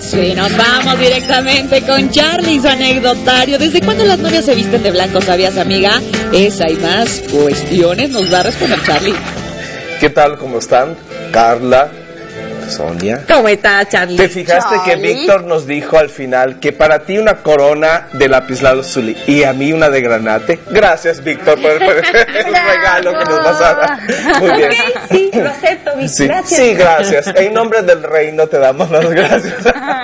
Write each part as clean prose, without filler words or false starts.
amigos, y nos vamos directamente con Charlie y su anecdotario. ¿Desde cuándo las novias se visten de blanco, sabías, amiga? Esa y más cuestiones nos va a responder Charlie. ¿Qué tal? ¿Cómo están? Carla, Sonia. ¿Cómo está, Charlie? ¿Te fijaste que Víctor nos dijo al final que para ti una corona de lapislázuli y a mí una de granate? Gracias, Víctor, por el regalo que nos vas a dar. Muy bien. Okay, sí, lo acepto, Víctor. Sí, gracias. sí, gracias. En nombre del reino te damos las gracias.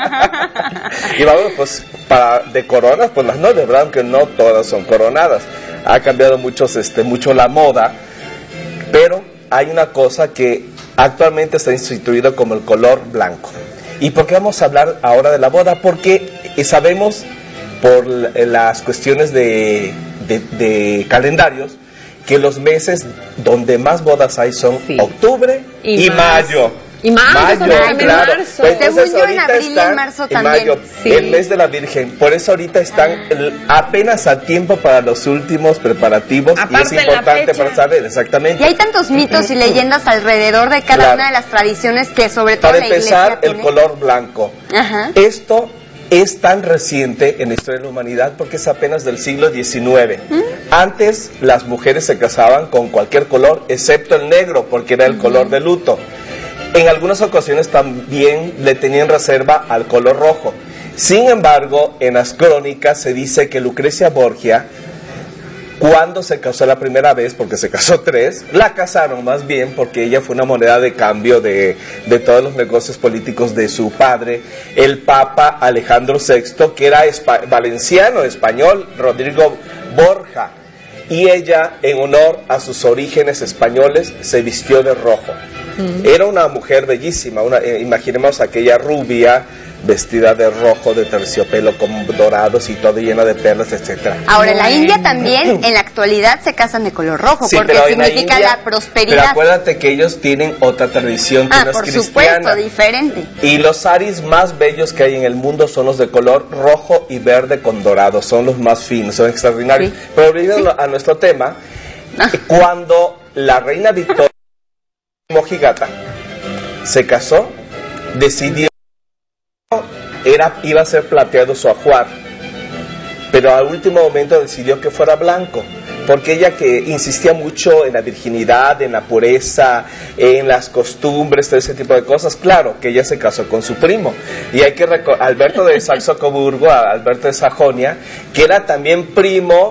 Y vamos, pues, de coronas, pues las no, de verdad, aunque no todas son coronadas. Ha cambiado mucho la moda, pero hay una cosa que actualmente está instituido como el color blanco. ¿Y por qué vamos a hablar ahora de la boda? Porque sabemos por las cuestiones de calendarios que los meses donde más bodas hay son octubre y mayo. Y mayo, claro. Marzo. Entonces, Según yo, en abril y en marzo también. Mayo, Sí. el mes de la Virgen. Por eso ahorita están apenas a tiempo para los últimos preparativos. Aparte y es importante para saber exactamente. Y hay tantos mitos y leyendas alrededor de cada una de las tradiciones que sobre todo Para la empezar, iglesia tiene. el color blanco. Ajá. Esto es tan reciente en la historia de la humanidad porque es apenas del siglo XIX. Antes las mujeres se casaban con cualquier color excepto el negro porque era el color de luto. En algunas ocasiones también le tenían reserva al color rojo. Sin embargo, en las crónicas se dice que Lucrecia Borgia, cuando se casó la primera vez, porque se casó 3, la casaron más bien porque ella fue una moneda de cambio de todos los negocios políticos de su padre, el Papa Alejandro VI, que era valenciano, español, Rodrigo Borja. Y ella, en honor a sus orígenes españoles, se vistió de rojo. Era una mujer bellísima, imaginemos aquella rubia, vestida de rojo, de terciopelo con dorados y todo lleno de perlas, etcétera. Ahora, en la India también, en la actualidad, se casan de color rojo, Sí, porque significa la prosperidad. Pero acuérdate que ellos tienen otra tradición que no es por cristiana. supuesto, diferente. Y los saris más bellos que hay en el mundo son los de color rojo y verde con dorado, son los más finos, son extraordinarios. Sí. Pero volviendo a nuestro tema, cuando la reina Victoria Mojigata se casó, decidió iba a ser plateado su ajuar, pero al último momento decidió que fuera blanco, porque ella que insistía mucho en la virginidad, en la pureza, en las costumbres, todo ese tipo de cosas. Claro que ella se casó con su primo, y hay que Alberto de Saxo-Coburgo, Alberto de Sajonia, que era también primo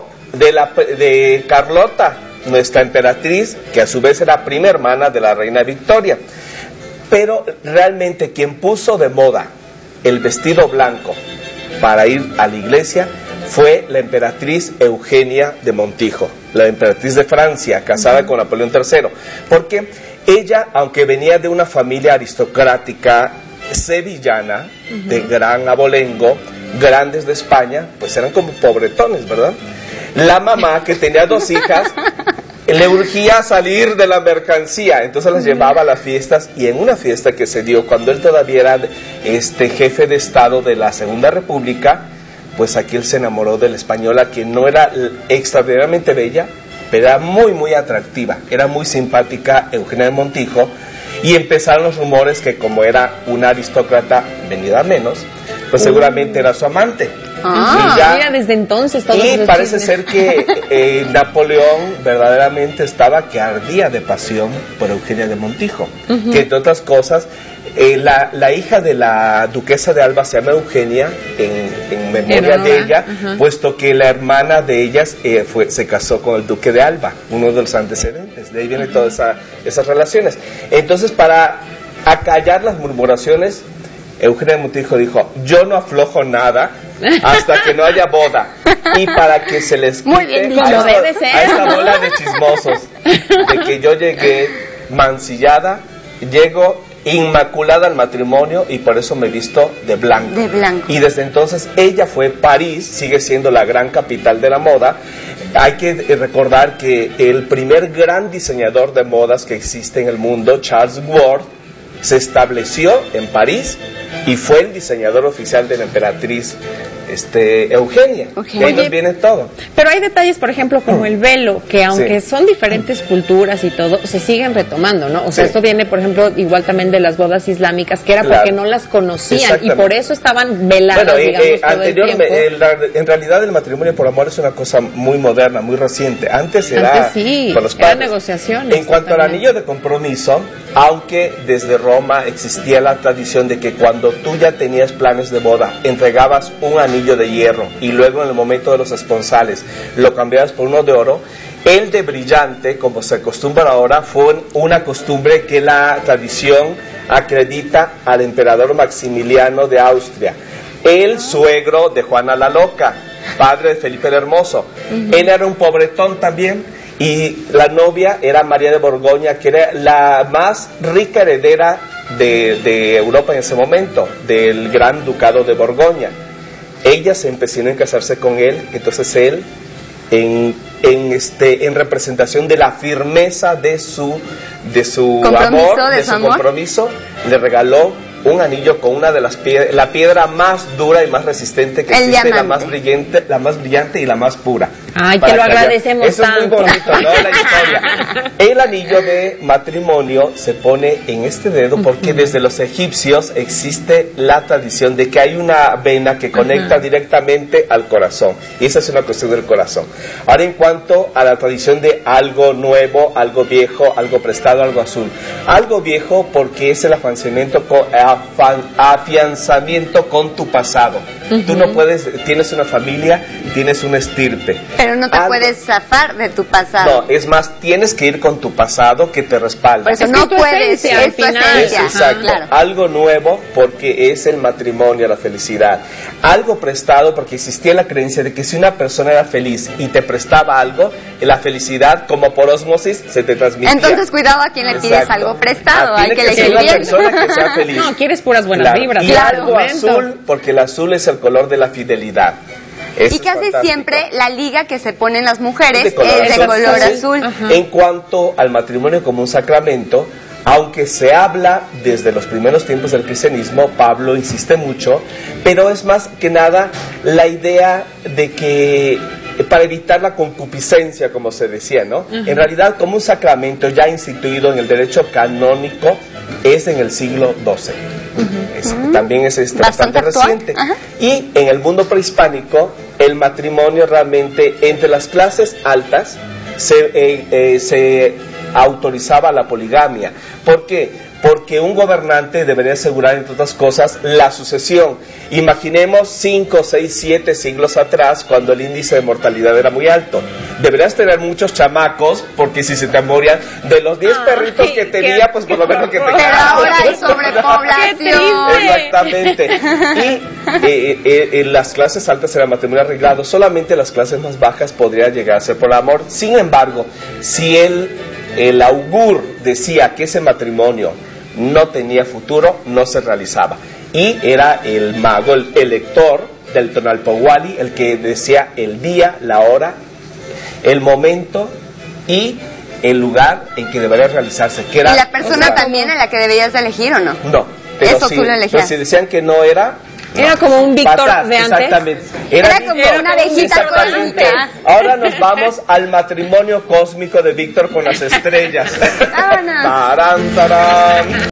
de Carlota, nuestra emperatriz, que a su vez era prima hermana de la reina Victoria. Pero realmente quien puso de moda el vestido blanco para ir a la iglesia fue la emperatriz Eugenia de Montijo, la emperatriz de Francia, casada con Napoleón III, porque ella, aunque venía de una familia aristocrática sevillana, de gran abolengo, grandes de España, pues eran como pobretones, ¿verdad? La mamá, que tenía 2 hijas, le urgía salir de la mercancía, entonces las llevaba a las fiestas, y en una fiesta que se dio cuando él todavía era jefe de Estado de la Segunda República, pues aquí él se enamoró de la española, que no era extraordinariamente bella, pero era muy muy atractiva, era muy simpática, Eugenia de Montijo, y empezaron los rumores que como era una aristócrata venida menos, pues seguramente era su amante. Mira, desde entonces todos y esos parece chismes. ser que Napoleón verdaderamente estaba que ardía de pasión por Eugenia de Montijo, que entre otras cosas la hija de la duquesa de Alba se llama Eugenia en memoria de ella, puesto que la hermana de ellas se casó con el duque de Alba, uno de los antecedentes, de ahí vienen todas esas relaciones. Entonces, para acallar las murmuraciones, Eugenia de Montijo dijo: yo no aflojo nada hasta que no haya boda, y para que se les quite Muy bien dicho, a esta bola de chismosos de que yo llegué mancillada, llego inmaculada al matrimonio, y por eso me visto de blanco. De blanco. Y desde entonces ella fue París, sigue siendo la gran capital de la moda. Hay que recordar que el primer gran diseñador de modas que existe en el mundo, Charles Ward, se estableció en París y fue el diseñador oficial de la emperatriz Eugenia. Y ahí nos viene todo. Pero hay detalles, por ejemplo, como el velo, que aunque son diferentes culturas y todo, se siguen retomando, ¿no? O sea, esto viene, por ejemplo, igual también de las bodas islámicas, que era porque no las conocían y por eso estaban veladas, digamos, todo el tiempo. En realidad el matrimonio por amor es una cosa muy moderna, muy reciente. Antes era con los padres. Negociaciones. En cuanto al anillo de compromiso, aunque desde Roma existía la tradición de que cuando tú ya tenías planes de boda, entregabas un anillo de hierro y luego en el momento de los esponsales lo cambiabas por uno de oro, el de brillante, como se acostumbra ahora, fue una costumbre que la tradición acredita al emperador Maximiliano de Austria, el suegro de Juana la Loca, padre de Felipe el Hermoso. Él era un pobretón también, y la novia era María de Borgoña, que era la más rica heredera de Europa en ese momento, del Gran Ducado de Borgoña. Ella se empecinó en casarse con él, entonces él, en representación de la firmeza de su amor, de su compromiso, le regaló un anillo con una de las piedras, la piedra más dura y más resistente que existe, la más brillante y la más pura. Ay, que lo agradecemos tanto. Eso es muy bonito, ¿no? La historia. El anillo de matrimonio se pone en este dedo porque desde los egipcios existe la tradición de que hay una vena que conecta directamente al corazón. Y esa es una cuestión del corazón. Ahora, en cuanto a la tradición de algo nuevo, algo viejo, algo prestado, algo azul. Algo viejo porque es el afianzamiento con tu pasado. Tú no puedes, tienes una familia y tienes una estirpe. Pero no te puedes zafar de tu pasado. No, es más, tienes que ir con tu pasado que te respalda. Por eso no puedes, es tu esencia. Exacto. Claro. Algo nuevo porque es el matrimonio, la felicidad. Algo prestado porque existía la creencia de que si una persona era feliz y te prestaba algo, la felicidad como por ósmosis se te transmitía. Entonces cuidado a quien le pides algo prestado, hay que elegir una bien. persona que sea feliz. No, quieres puras buenas vibras. Y algo azul porque el azul es el color de la fidelidad. Y casi siempre la liga que se ponen las mujeres es de color azul. En cuanto al matrimonio como un sacramento, aunque se habla desde los primeros tiempos del cristianismo, Pablo insiste mucho, pero es más que nada la idea de que para evitar la concupiscencia, como se decía, ¿no? En realidad, como un sacramento ya instituido en el derecho canónico, es en el siglo XII. También es bastante reciente. Y en el mundo prehispánico, el matrimonio realmente entre las clases altas se autorizaba la poligamia. ¿Por qué? Porque un gobernante debería asegurar, entre otras cosas, la sucesión. Imaginemos 5, 6, 7 siglos atrás, cuando el índice de mortalidad era muy alto. Deberías tener muchos chamacos, porque si se te morían, de los 10 perritos que tenía, pues por lo menos que te Pero ahora hay sobrepoblación. Exactamente. Y en las clases altas era matrimonio arreglado. Solamente las clases más bajas podría llegar a ser por amor. Sin embargo, si el augur decía que ese matrimonio no tenía futuro, no se realizaba. Y era el mago, el lector del Tonalpohualli, el que decía el día, la hora, el momento y el lugar en que debería realizarse. Que era, ¿y la persona también a la que debías elegir o no? No. Pero eso si, tú lo elegías. Pero si decían que no era... Era como un Víctor de antes. Exactamente. Era como una abejita cósmica. Ahora nos vamos al matrimonio cósmico de Víctor con las estrellas. Vámonos. Tarán, tarán.